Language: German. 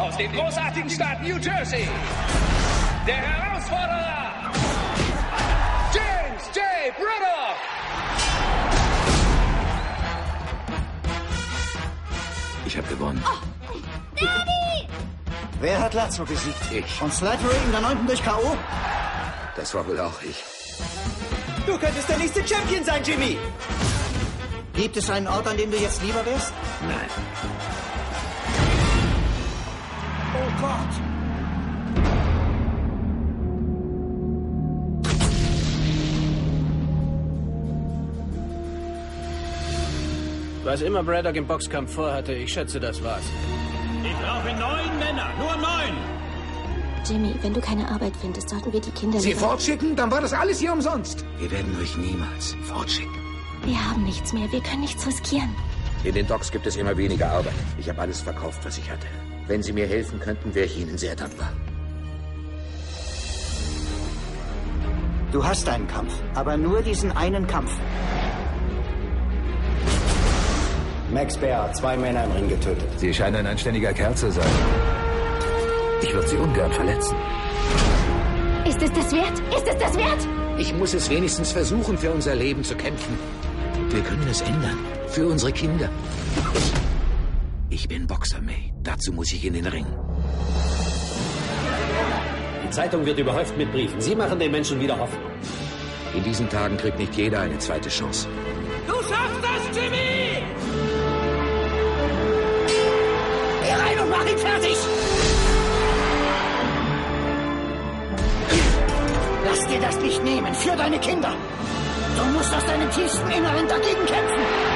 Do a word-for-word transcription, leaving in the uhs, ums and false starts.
aus dem großartigen Staat New Jersey, der Herausforderer, James J. Braddock. Ich habe gewonnen. Oh, Daddy! Wer hat Lazlo besiegt? Ich. Und Slattery in der neunten durch K O? Das war wohl auch ich. Du könntest der nächste Champion sein, Jimmy. Gibt es einen Ort, an dem du jetzt lieber wärst? Nein. Oh Gott. Was immer Braddock im Boxkampf vorhatte, ich schätze, das war's. Ich brauche neun Männer, nur neun. Jimmy, wenn du keine Arbeit findest, sollten wir die Kinder... Sie fortschicken? Dann war das alles hier umsonst. Wir werden euch niemals fortschicken. Wir haben nichts mehr, wir können nichts riskieren. In den Docks gibt es immer weniger Arbeit. Ich habe alles verkauft, was ich hatte. Wenn Sie mir helfen könnten, wäre ich Ihnen sehr dankbar. Du hast einen Kampf, aber nur diesen einen Kampf. Max Baer hat zwei Männer im Ring getötet. Sie scheinen ein anständiger Kerl zu sein. Ich würde Sie ungern verletzen. Ist es das wert? Ist es das wert? Ich muss es wenigstens versuchen, für unser Leben zu kämpfen. Wir können es ändern. Für unsere Kinder. Ich bin Boxer, May. Dazu muss ich in den Ring. Die Zeitung wird überhäuft mit Briefen. Sie machen den Menschen wieder Hoffnung. In diesen Tagen kriegt nicht jeder eine zweite Chance. Du schaffst das, Jimmy! Geh rein und mach ihn fertig! Lass dir das nicht nehmen, für deine Kinder. Du musst aus deinem tiefsten Inneren dagegen kämpfen.